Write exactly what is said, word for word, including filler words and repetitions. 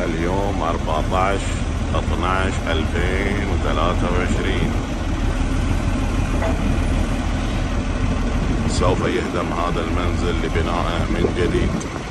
اليوم أربعة عشر اثناشر ألفين وثلاثة وعشرين. سوف يهدم هذا المنزل لبنائه من جديد.